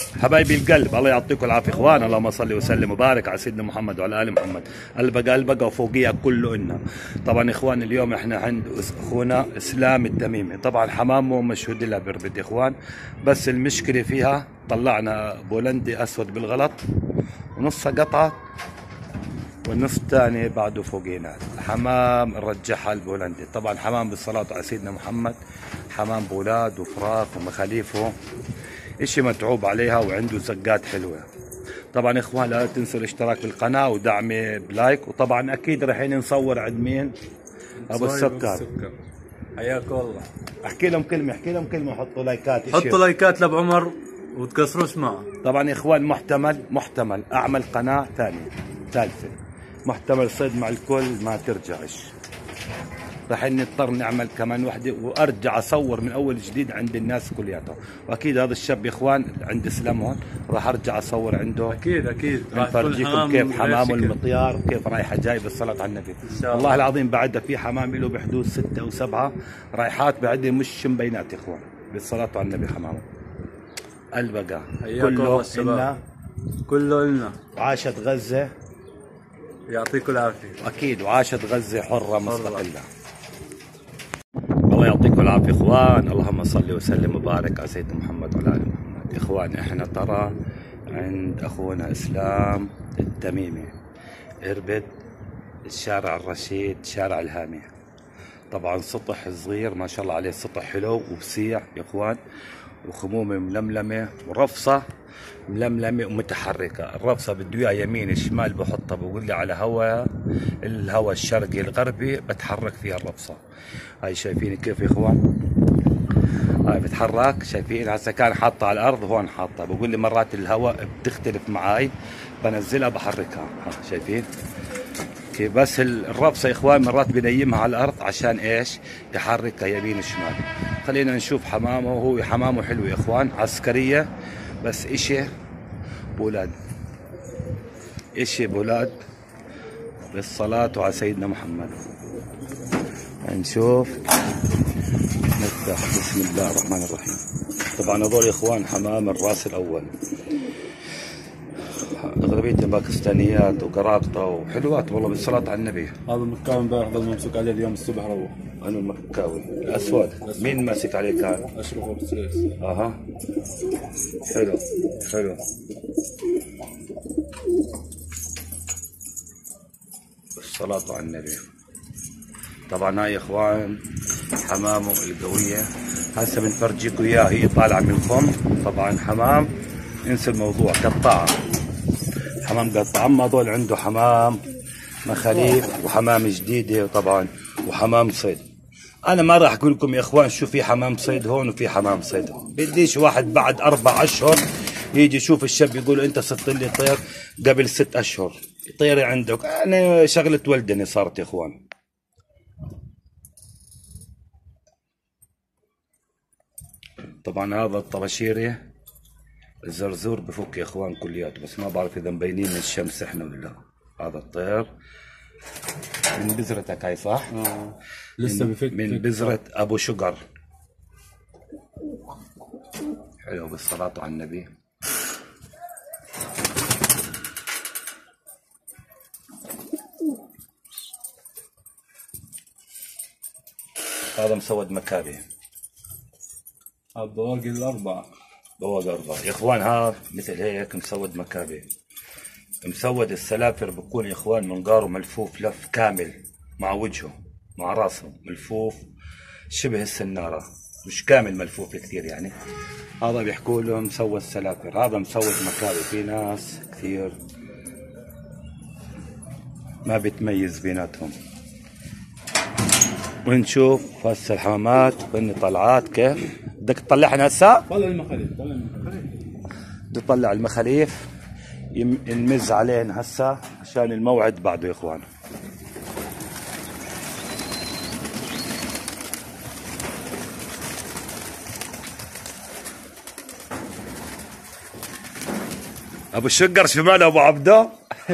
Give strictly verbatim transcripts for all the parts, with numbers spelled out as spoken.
حبايبي القلب، الله يعطيكم العافيه اخوان. اللهم صل وسلم وبارك على سيدنا محمد وعلى ال محمد. البقى البقى وفوقيها كله إنا. طبعا اخوان اليوم احنا عند اخونا اسلام التميمي. طبعا حمامه مشهود لها بربد يا اخوان، بس المشكله فيها طلعنا بولندي اسود بالغلط ونصها قطعه والنص الثاني بعده فوقينا. حمام نرجعها البولندي. طبعا حمام بالصلاه على سيدنا محمد، حمام بولاد وفراخ ومخاليفه، اشي متعوب عليها وعنده زقات حلوه. طبعا اخوان لا تنسوا الاشتراك بالقناه ودعمي بلايك، وطبعا اكيد رايحين نصور عند مين؟ ابو السكر. حياك الله. احكي لهم كلمه، احكي لهم كلمه، حطوا لايكات. حطوا لايكات لابو عمر وتكسروش معه. طبعا يا اخوان محتمل محتمل اعمل قناه ثانيه ثالثه، محتمل صيد مع الكل ما ترجعش. راح نضطر نعمل كمان وحده وارجع اصور من اول جديد عند الناس كلياتهم. واكيد هذا الشاب يا اخوان عند اسلام هون راح ارجع اصور عنده. اكيد اكيد راح افرجيكم كيف حمام المطيار وكيف رايحه جاي بالصلاه على النبي. والله العظيم بعدها في حمام له بحدود ستة او سبعة رايحات بعدها مش مبينات يا اخوان بالصلاه على النبي. حمام البقى كله إلنا، كله إلنا. وعاشت غزه يعطيكم العافيه. اكيد وعاشت غزه حره مستقله. الله يعطيكم العافيه اخوان. اللهم صل وسلم وبارك على سيدنا محمد وعلى ال محمد. اخوان احنا ترى عند اخونا اسلام التميمي، اربد الشارع الرشيد شارع الهامية. طبعا سطح صغير ما شاء الله عليه، سطح حلو وبسيع يا اخوان، وخمومه ململمه ورفصه ململمه ومتحركه. الرفصه بده اياها يمين شمال بحطها، بقول لي على هواء الهواء الشرقي الغربي بتحرك فيها الرفصه. هاي شايفين كيف يا اخوان؟ هاي بتحرك، شايفين؟ هسه كان حاطها على الارض هون حاطها، بقول لي مرات الهواء بتختلف معاي بنزلها بحركها. ها شايفين كيف؟ بس الرفصه يا اخوان مرات بنيمها على الارض عشان ايش؟ يحركها يمين شمال. خلينا نشوف حمامه. هو حمامه حلو يا اخوان، عسكريه بس اشي بولاد، اشي بولاد بالصلاة على سيدنا محمد. نشوف نفتح بسم الله الرحمن الرحيم. طبعا هذول يا اخوان حمام الراس الاول، اغلبيتهم باكستانيات وقراقطه وحلوات والله بالصلاة على النبي. هذا المكاوي امبارح ضل ممسوك عليه اليوم الصبح روح. انا المكاوي الاسود. مين ماسك عليه كان؟ اشرف ابو سليس. اها حلو حلو. الصلاة على النبي. طبعا هاي يا اخوان حمامه القوية، هسه بنفرجيكم اياه هي طالعة من الفم. طبعا حمام انسى الموضوع، قطعة حمام قطعة. اما هذول عنده حمام مخاليف وحمام جديدة طبعا وحمام صيد. انا ما راح اقول لكم يا اخوان شو في حمام صيد هون وفي حمام صيد هون. بديش واحد بعد اربع اشهر يجي يشوف الشاب يقول انت صدت لي طير قبل ست اشهر، طيري عندك. انا شغلة ولدني صارت يا اخوان. طبعا هذا الطباشيري الزرزور بفك يا اخوان كلياته، بس ما بعرف اذا مبينين من الشمس احنا ولا لا. هذا الطير من بذرتك هاي صح؟ اه لسه بفك من بذرة ابو شقر. حلو بالصلاة على النبي. هذا مسود مكابي. هذا بواقي الاربعة. بواقي أربعة يا اخوان. هذا مثل هيك مسود مكابي. مسود السلافر بكون يا اخوان منقاره ملفوف لف كامل مع وجهه مع راسه ملفوف شبه السنارة، مش كامل ملفوف كثير يعني. هذا بيحكوا له مسود السلافر. هذا مسود مكابي. في ناس كثير ما بتميز بيناتهم. ونشوف هسه الحمامات بني طلعات كيف. بدك تطلعنا هسه؟ طلع المخاليف. طلع المخاليف. بده يطلع المخاليف نمز عليهن هسه عشان الموعد بعده يا اخوان. ابو الشقر شمال ابو عبده.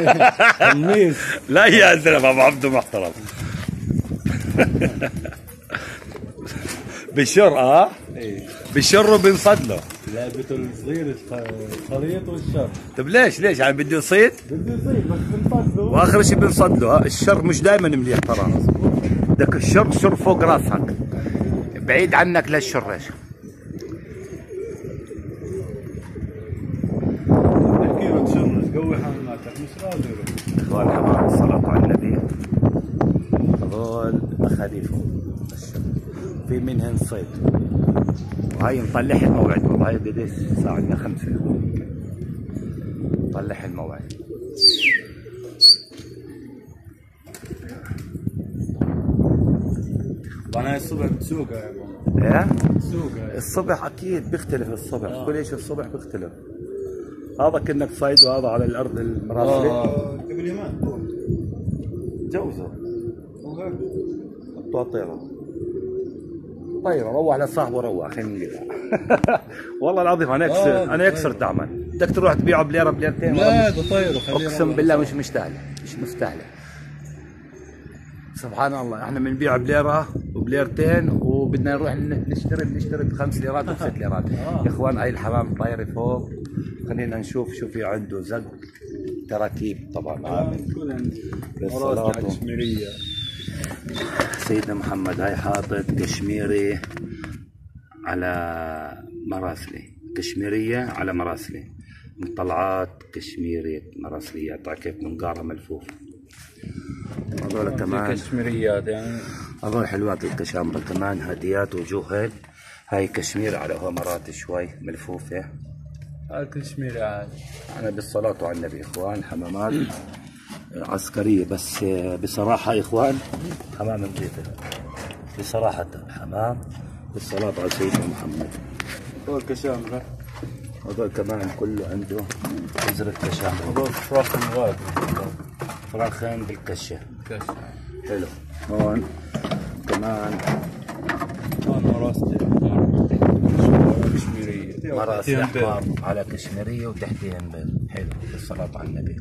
لا يا زلمه ابو عبده محترم. بشر اه بشر وبنصد له. لعبته الصغير الخليط والشر. طيب ليش ليش يعني بده يصيد؟ بده يصيد بس بنصد له. واخر شيء بنصد له. ها الشر مش دائما مليح ترى. بدك الشر شر فوق راسك، بعيد عنك للشر. ايش؟ احكي له تشرج قوي حماماتك مش راضي يروح. اخوان حمام الصلاة على النبي، هذول مخاليفهم في منهن صيد، وهي مطلع الموعد. والله هي قديش الساعة عندنا خمسة، مطلع الموعد. وانا الصبح بتسوقها يا ابو. ايه؟ بتسوقها الصبح اكيد بيختلف. الصبح آه. كل شيء الصبح بيختلف. هذا كأنك صيد وهذا على الارض المراسلة. اه قبل يومين جوزه حطوها طيرة طيرة. روح لصاحبه روح. خلينا نقول والله العظيم انا اكسر آه انا اكسر دعما. بدك تروح تبيعه بليره بليرتين؟ لا ده طيره. اقسم بالله مش مستاهله مش مستاهله. سبحان الله احنا بنبيع بليره وبليرتين وبدنا نروح نشتري بنشتري بخمس ليرات وبست ليرات. آه. يا اخوان هاي الحمام طايره فوق. خلينا نشوف شو في عنده. زق تراكيب طبعا عامل مراسلة كشميريه. سيدنا محمد هاي حاطط كشميري على مراسلي، كشميرية على مراسلي، مطلعات كشميري مراسليات. كيف منقارة ملفوف. هذول كمان كشميريات يعني. هذول حلوات الكشامرة كمان هديات وجوهل. هاي كشمير على هومرات شوي ملفوفة. هاي كشميري عادي. أنا بالصلاة على النبي إخوان حمامات عسكرية. بس بصراحة يا إخوان حمام نظيفة بصراحة. حمام بالصلاة على سيدنا محمد. هذول كشامرة. هذول كمان كله عنده بذرة كشامرة. هذول فراخ مغاد. فراخين بالكشة. كشة. حلو. هون كمان هون مراسلة كشميرية. مراسي أحمر على كشميرية وتحتيهن بيض. حلو بالصلاة على النبي.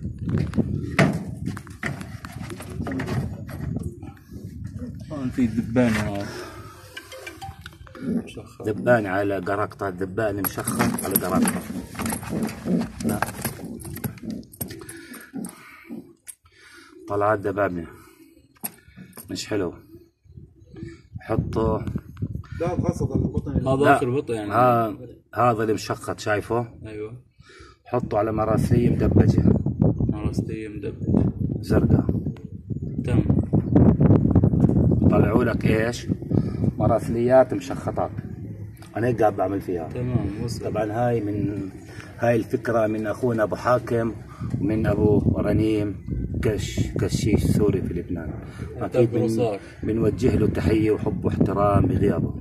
هون في دبان. دبان على قرقطة. دبان مشخص على قرقطة. لا طلعت دبابنة مش حلو. حطه. لا قصد البطن. هذا اخر بطن يعني. ها هذا اللي مشخط شايفه. ايوه. حطه على مراسلية مدبجة. مراسلية مدبجة زرقاء. تمام. طلعوا لك ايش؟ مراسليات مشخطات. انا هيك قاعد بعمل فيها. تمام وصل. طبعا هاي من هاي الفكرة من اخونا ابو حاكم ومن ابو رنيم كش كشيش سوري في لبنان. اكيد من بنوجه له تحية وحب واحترام بغيابه.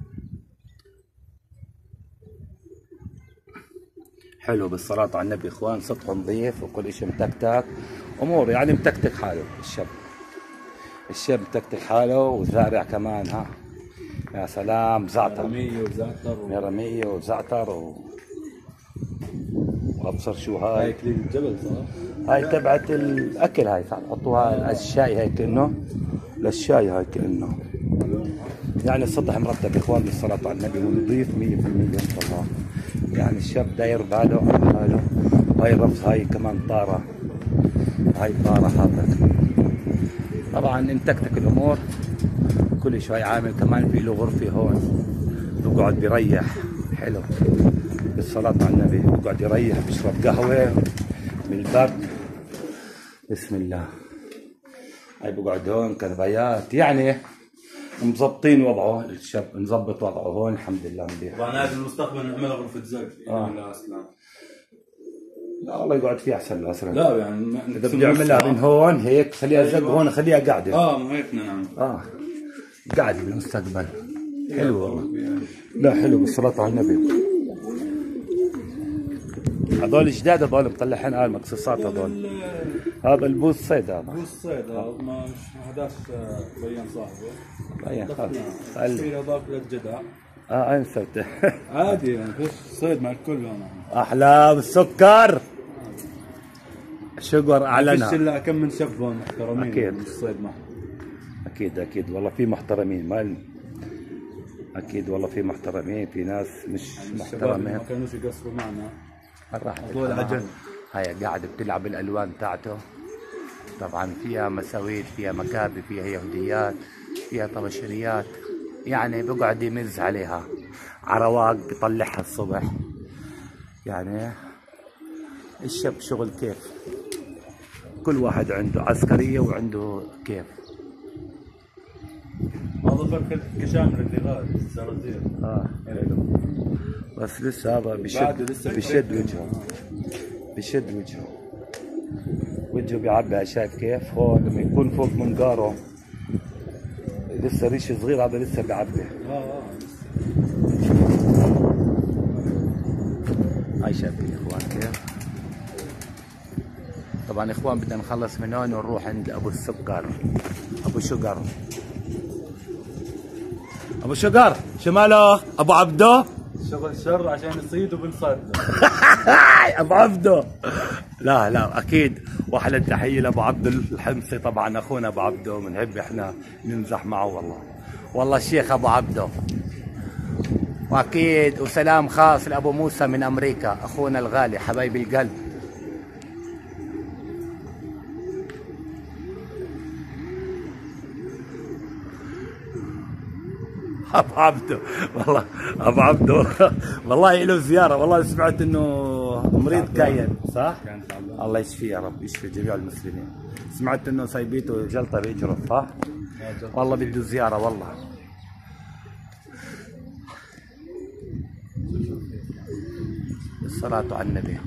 حلو بالصلاة على النبي اخوان. سطح نظيف وكل شيء متكتك. امور يعني متكتك حاله الشاب. الشاب متكتك حاله وزارع كمان. ها يا سلام. زعتر. رمية وزعتر. رمية وزعتر و... وابصر شو هاي. هاي كليل الجبل صح؟ هاي تبعت الاكل. هاي حطوها الشاي هاي كانه للشاي. هاي كانه يعني السطح مرتب يا اخوان بالصلاة على النبي ونظيف مية بالمية ان شاء الله. يعني الشاب داير باله على حاله. هاي رفز. هاي كمان طارة. هاي طارة حاطط. طبعا متكتك الامور. كل شوي عامل كمان في له غرفة هون بقعد بيريح. حلو بالصلاة على النبي. بقعد يريح بيشرب قهوة من البرد. بسم الله. هاي بقعد هون كربايات يعني مظبطين وضعه. الشاب مظبط وضعه هون الحمد لله مليح. وانا في المستقبل نعمل غرفة زرق. آه. لا والله يقعد فيها احسن له اسرع. لا يعني اذا بدي اعملها من هون هيك خليها زق هون خليها قاعدة. اه ما هيك نعم. اه قاعدة بالمستقبل. حلو والله. لا حلو بالصلاة على النبي. هذول جداد. هذول مطلعين اه مقصصات هذول. هذا البوس صيد. هذا بوس صيد. هذا ما مش هذاك بيان صاحبه. بيان خلص. في هذاك للجدع. اه انا نسيته. عادي يعني فيش صيد مع الكل هون. احلى بالسكر. شقر اعلنها. فيش الا كم من شاب هون محترمين. اكيد الصيد معهم. اكيد اكيد والله في محترمين. ما اكيد والله في محترمين، في ناس مش الشباب محترمين. ما كانوش يقصروا معنا. راح هذول عجل. هاي قاعد بتلعب الالوان تاعته. طبعا فيها مساويد، فيها مكابي، فيها يهوديات، فيها طبشريات، يعني بقعد يمز عليها عرواق بيطلعها الصبح. يعني الشب شغل كيف، كل واحد عنده عسكرية وعنده كيف. هذا فرق كشامر اللي غاد الزرازير. اه حلو. بس لسه هذا بشد بشد وجهه، بشد وجهه، وجهه بيعبي. شايف كيف؟ هو لما يكون فوق منقاره لسه ريش صغير، هذا لسه بيعبي. اه اه هاي شايفين اخوان كيف؟ طبعا اخوان بدنا نخلص من هون ونروح عند ابو السكر، ابو شقر. ابو شقر شو ماله؟ ابو عبده شغل شر عشان يصيد وبنصاد. ابو عبده. لا لا اكيد، واحلى تحيه لابو عبد الحمصي. طبعا اخونا ابو عبده بنحب احنا نمزح معه والله، والله الشيخ ابو عبده. واكيد وسلام خاص لابو موسى من امريكا، اخونا الغالي حبايب القلب. ابو عبده والله، ابو عبده والله له زياره. والله سمعت انه مريض كاين صح؟ الله يشفيه يا رب، يشفي جميع المسلمين. سمعت انه سايبيته جلطه بيجرب صح؟ والله بده زياره والله. الصلاة على النبي.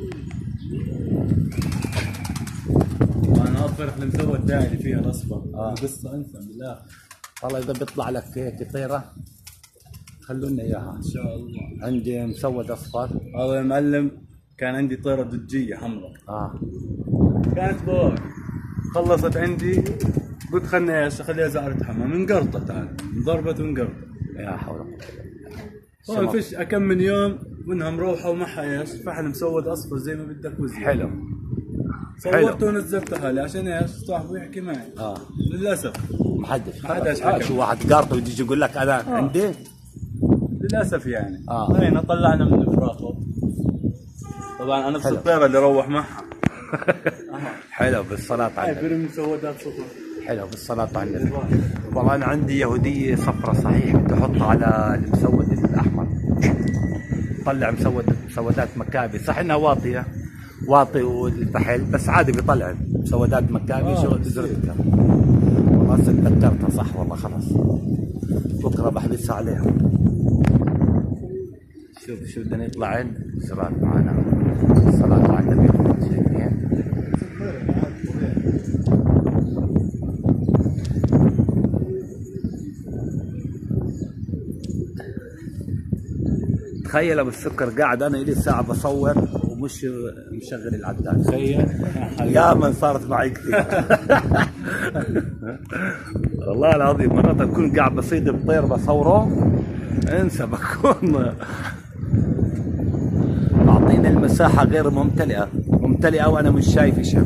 انا اطفرخ المسوى الداعي اللي فيها الاصفر. آه. قصه انسى بالله. والله اذا بيطلع لك هيك طيره خلونا اياها ان شاء الله. عندي مسود اصفر. هذا يا معلم كان عندي طيره دجيه حمراء. اه كانت بواقي، خلصت عندي قلت خلني ايش اخليها زعرة حمام، انقرطت عاد، انضربت وانقرطت. يا حول والله ما فيش اكم من يوم منها مروحه ومعها ايش فحل مسود اصفر زي ما بدك وزي. حلو. صورته ونزلته حالي عشان ايش صاحبه يحكي معي. اه للاسف ما حدش ما حدش آه حكى. شو واحد قارطه ويجي يقول لك انا آه. عندي. للاسف يعني. اه هينا طلعنا من فراقه. طبعا نفس الطيره اللي روح معها. حلو بالصلاة على هاي النبي. برم مسودات صفر. حلو بالصلاة على النبي. والله أنا عندي يهودية صفرة صحيح، بدي أحطها على المسود الأحمر. طلع مسود مسودات مكابي، صح إنها واطية واطي والفحل، بس عادي بيطلع مسودات مكابي. آه شغل تزرتها. والله هسه تذكرتها صح والله خلاص. بكرة بحبسها عليها. شوف شو بدنا يطلع عند الصلاة معنا. الصلاة على النبي. شايفين؟ تخيل ابو السكر قاعد انا لي ساعه بصور ومش مشغل العداد. تخيل يا من صارت معي كثير. والله العظيم مرات اكون قاعد بصيد بطير بصوره انسى، بكون اعطيني المساحه غير ممتلئه ممتلئه وانا مش شايف شيء.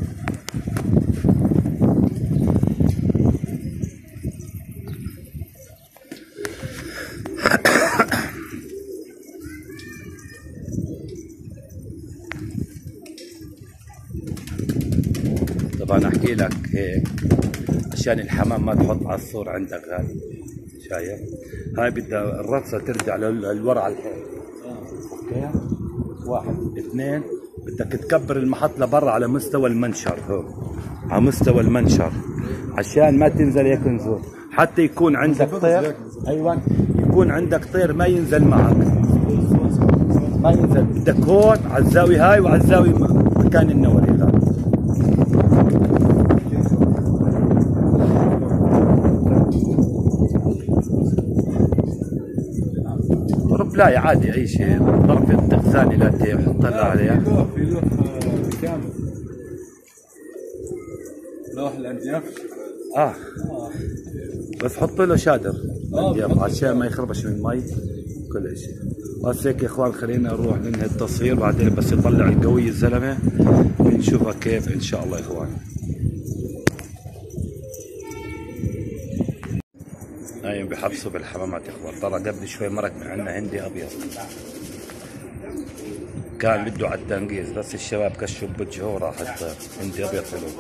طبعا احكي لك هيك عشان الحمام ما تحط على السور عندك. هاي شايف؟ هاي بدها الرقصه ترجع للورا على الحيط. اوكي؟ واحد اثنين، بدك تكبر المحط لبرا على مستوى المنشر. هو على مستوى المنشر عشان ما تنزل هيك نزول، حتى يكون عندك طير. ايوه يكون عندك طير ما ينزل معك، ما ينزل. بدك هون على الزاويه هاي وعلى الزاويه مكان النوري هذا. ضرب لا عادي اي شيء، ضرب التغزاني لا تحط لها عليها. في لوح في لوح كامل، لوح الانجاف. اه بس حط له شادر آه عشان ما يخربش من المي كل شيء. بس هيك يا اخوان خلينا نروح ننهي التصوير، بعدين بس يطلع القوي الزلمه بنشوفها كيف ان شاء الله يا اخوان. هاي بيحبسوا بالحمامات يا اخوان. ترى قبل شوي مرق من عندنا هندي ابيض كان بده على التنقيز، بس الشباب كشوا بوجهه وراح الطير. هندي ابيض حلو.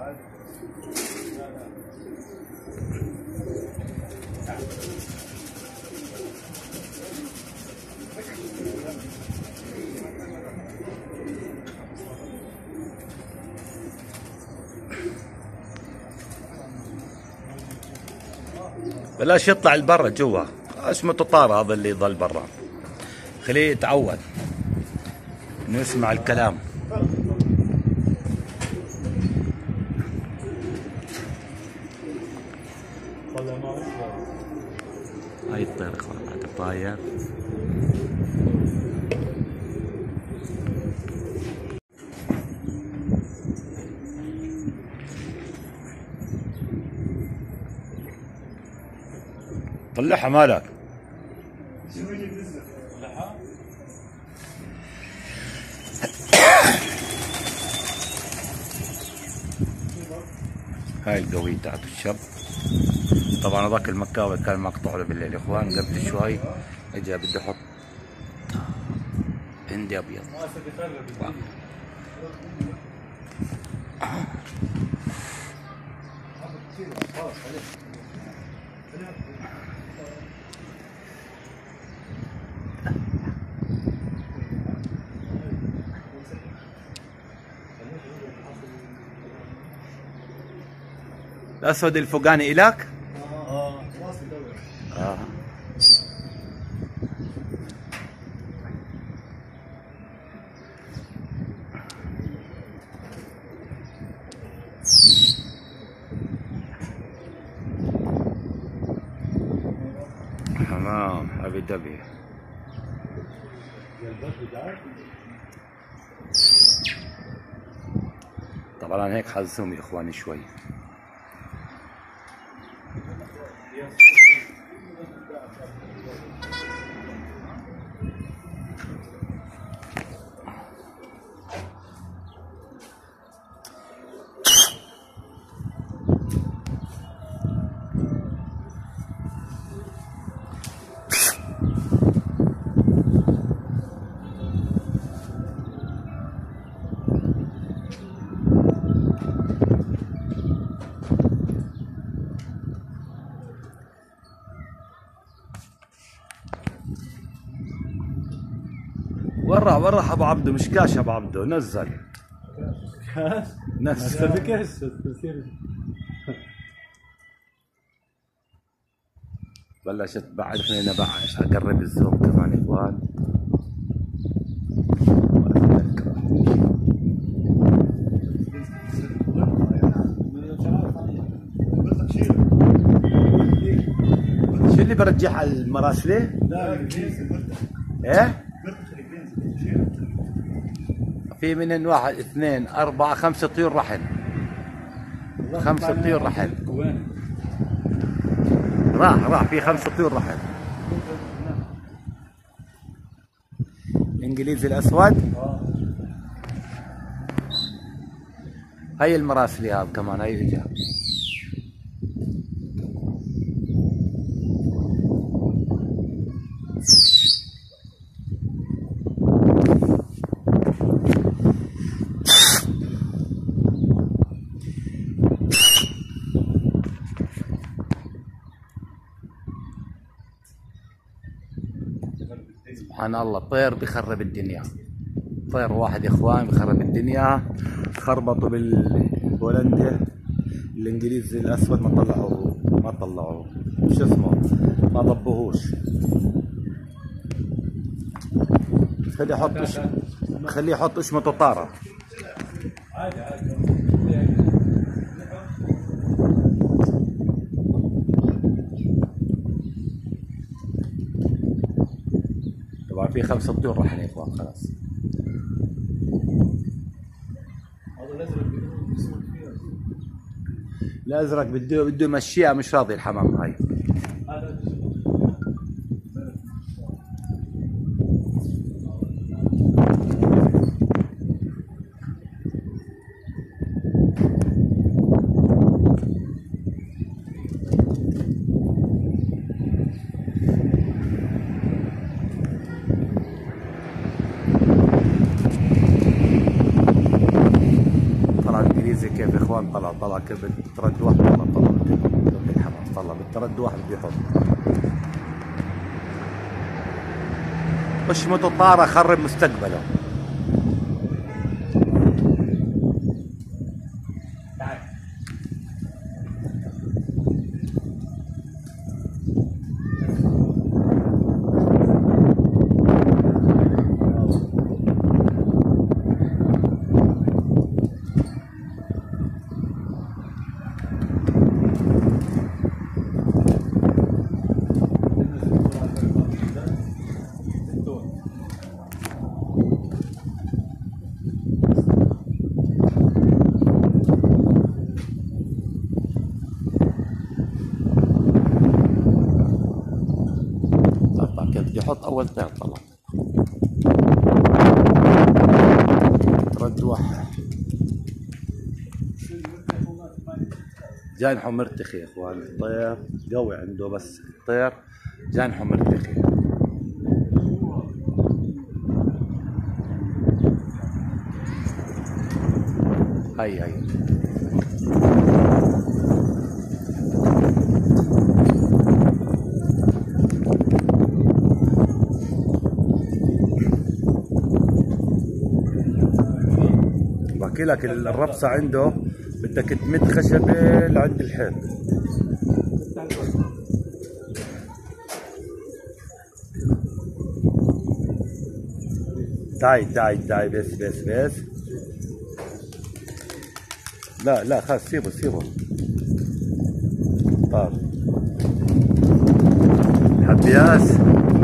بلاش يطلع لبرا جوا، اسمه طار هذا اللي يضل برا، خليه يتعود انه يسمع الكلام. هاي الطير اخوان هذا طاير. طلعها مالك. هاي القوية تاعت الشب. طبعا هذاك المكاوي كان مقطوع له بالليل يا اخوان. قبل شوي اجى بده يحط هندي ابيض. الاسود الفوقاني الك؟ اه اه حمام ابي دبي. طبعا هيك حزهم يا اخواني شوي. ورا ورا ابو عبده، مش كاش ابو عبده، نزل كاش نزل كاش. بلشت بعرفني انا بعد اقرب الزوم كمان يا اخوان. شو اللي برجح على المراسله؟ لا الجنس ايه؟ في منهن واحد اثنين أربعة خمسة طيور رحل. خمسة طيور رحل. وين؟ راح راح في خمسة طيور رحل. الانجليزي الاسود. هاي المراسلي هذا كمان هاي اجا. سبحان الله، طير بخرب الدنيا. طير واحد يا اخوان بخرب الدنيا. خربطوا بالبولندي الانجليزي الاسود، ما طلعوه ما طلعوه شو اسمه، ما ضبوهوش. خليه يحط ايش خليه يحط اشمته طاره. عادي عادي. طبعا في خمسة طيور راح يا اخوان خلاص. الازرق بده بده يمشيها، مش راضي الحمام هاي. كيف يا اخوان، طلع طلع كيف بترد واحد، طلع طلع بالحمام، طلع بالترد واحد بده يحط. اشمته طارة خرب مستقبله. يحط اول طير طلع رد واحد. جانحه مرتخي يا اخوان، الطير قوي عنده، بس الطير جانحه مرتخي. هاي هاي بحكي لك الربصة عنده بدك تمد خشبة لعند الحيط. تعي تعي تعي بس بس بس. لا لا خلاص سيبه سيبه. طار حبياس.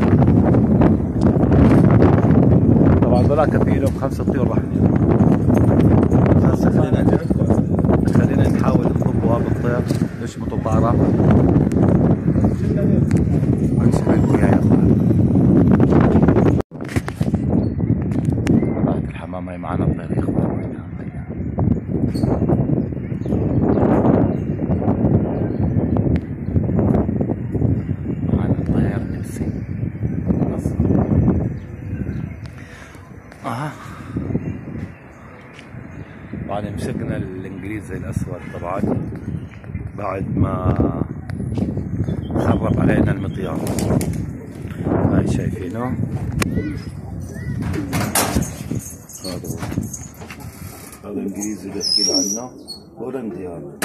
طبعا ذولاك في لهم خمسة طيور راح خلينا خلينا نحاول نطبوا هذا الطير نشمطوا طارة. نشوف لكم اياه يا اخوان. طلعت الحمامة معنا الطير يا اخوان. معنا الطير نفسي. اه طبعا مسكنا الانجليزي الاسود طبعا بعد ما خرب علينا المطيار. هاي شايفينه، هذا هذا الانجليزي اللي بحكي عنه هولندي. هذا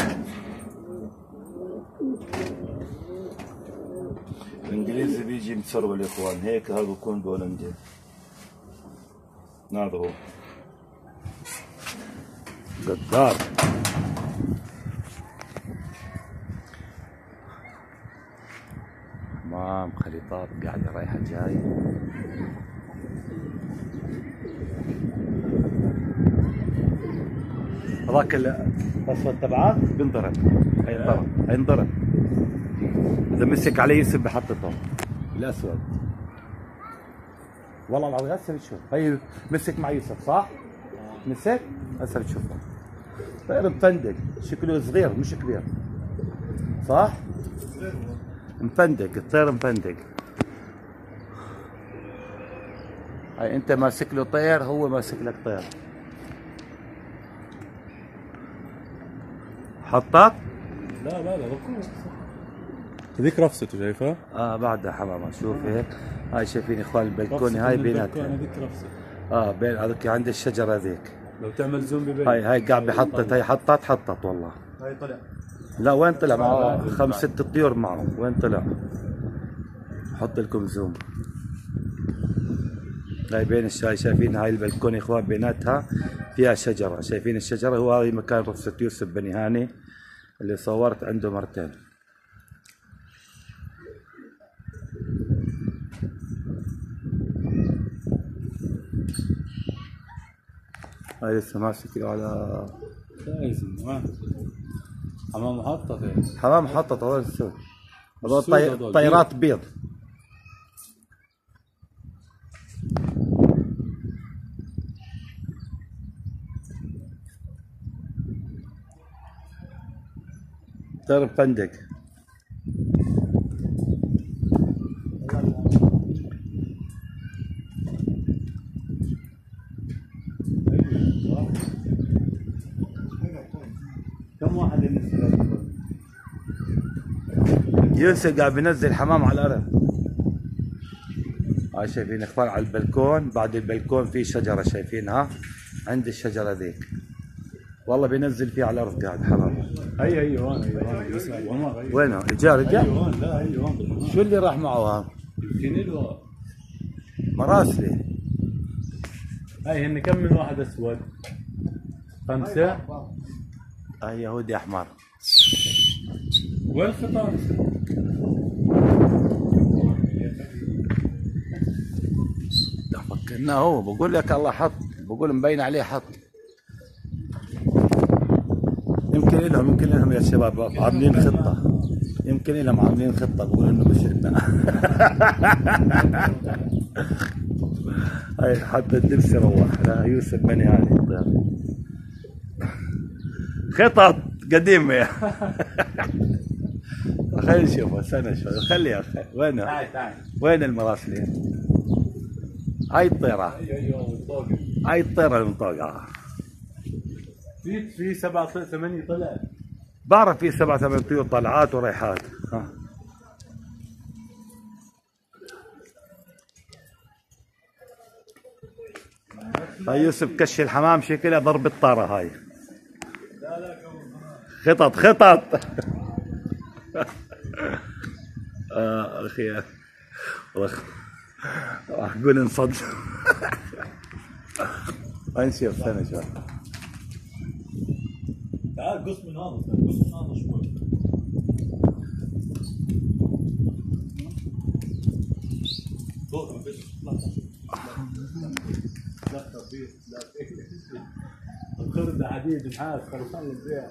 الانجليزي بيجي مسرول يا اخوان، هيك هذا بكون بهولندي. هذا هو قدار. حمام خليطات قاعدة رايحة جاي. هذاك الأسود تبعه بنضرب، هينضرب هينضرب إذا مسك عليه يسب بحطته الأسود. والله العظيم هسه بتشوف، هي مسك مع يوسف صح؟ مسك هسه بتشوفه. طير مفندق شكله صغير مش كبير صح؟ مفندق الطير مفندق. هاي انت ماسك له طير، هو ماسك لك طير. حطت؟ لا لا لا بكون هذيك رفسته شايفها؟ اه بعدها حمامه. شوف هيك هاي شايفين اخوان البلكونه هاي بيناتها. هذيك رفسه اه بين هذيك عند الشجره هذيك. لو تعمل زوم ببين. هاي هاي قاعد بحطت، هاي حطت حطت والله. هاي طلع. لا وين طلع؟ معه خمس ست طيور معه، وين طلع؟ حط لكم زوم. هاي بين الشاي شايفين هاي البلكونه اخوان بيناتها فيها شجره، شايفين الشجره؟ هو هذا مكان رفسة يوسف بني هاني اللي صورت عنده مرتين. هاي لسه ماسك على حمام محطة. حمام محطة. هذول السود هذول طيرات بيض. طير مفندق. يوسف قاعد بينزل حمام على الارض. هاي شايفين اخوان على البلكون، بعد البلكون في شجره شايفينها، عند الشجره ذيك والله بينزل فيها على الارض قاعد حمام. هي هي هون هي هون. وينه؟ اجا رجع؟ هي هون. لا هي هون. شو اللي راح معه هذا؟ يمكن له مراسلي. هاي هن كم من واحد اسود؟ خمسة؟ هاي يهودي احمر. وين الخطاب؟ فكرناه هو، بقول لك الله حط، بقول مبين عليه حط. يمكن لهم يمكن لهم يا شباب عاملين خطة، يمكن لهم عاملين خطة، بقول انه مش لنا. هاي حتى الدبس روح، لا يوسف بني هاني خطط قديمة. خلينا نشوفها، استنى شوي، خليها خلي. وينها؟ تعال تعال. وين المراسلين؟ هاي الطيرة، هاي الطيرة المطوقة. في في سبعة ثمانية طلعت. بعرف في سبعة ثمان طيور طلعات وريحات. ها هاي يوسف كش الحمام شكلها ضرب الطارة هاي. خطط خطط. اه اخي والله راح اقول انصد. نشوف استنى شوي. تعال قص من هذا، قص من هذا شوي. فوق ما فيش. لا خفيف لا الخرد حديد نحاس خلصان البيع.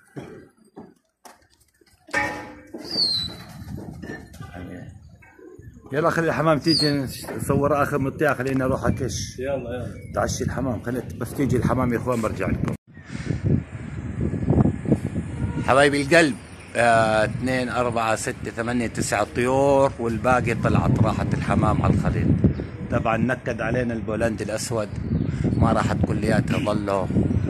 يلا خلي الحمام تيجي نصور اخر مطيع، خلينا نروح اكش. يلا يلا تعشي الحمام، خلي بس تيجي الحمام يا اخوان برجع لكم. حبايبي القلب، اه اثنين أربعة ستة ثمانية تسعة طيور، والباقي طلعت راحت الحمام على الخليط. طبعا نكد علينا البولند الاسود، ما راحت كلياتها ظلوا.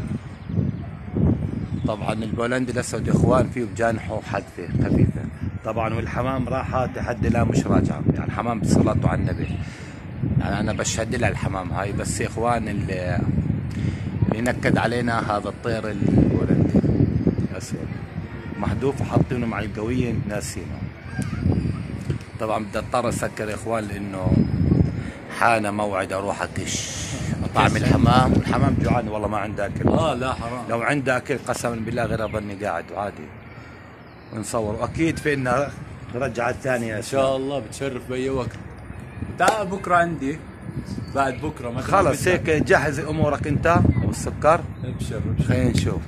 طبعا البولند الاسود يا اخوان فيه بجانحه حدفه خفيفه طبعا، والحمام راحت لحد الان مش راجعه، يعني حمام بصلاته على النبي، يعني انا بشهد لها الحمام هاي. بس يا اخوان اللي, اللي نكد علينا هذا الطير البولندي الاسود محذوف وحاطينه مع القويه ناسينه. طبعا بدي اضطر اسكر يا اخوان لانه حان موعد اروح اكش اطعم الحمام، والحمام جوعان والله ما عنده اكل. اه لا حرام، لو عنده اكل قسما بالله غير اظني قاعد عادي ونصور، واكيد في انها رجعت ثانيه ان شاء الله بتشرف باي وقت. تعال بكره عندي، بعد بكره مثلا. خلص هيك جهز امورك انت والسكر. ابشر ابشر خلينا نشوف،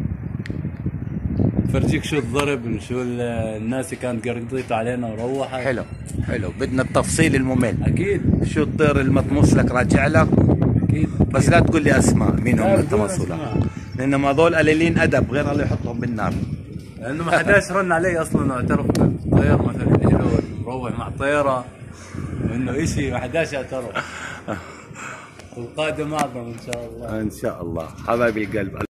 فرجيك شو الضرب، شو الناس اللي كانت قرقطيت علينا وروحت. حلو حلو، بدنا التفصيل الممل. اكيد. شو الطير المطموس لك راجع لك؟ اكيد. بس لا تقول لي اسماء مين هم التمصوا لك، لانهم هذول قليلين ادب غير الله يحطهم بالنار. لانه ما حداش رن علي اصلا واعترف بالطير مثلا له مروح مع طيره، انه شيء ما حداش اعترف. القادم اعظم ان شاء الله. ان شاء الله حبايبي القلب.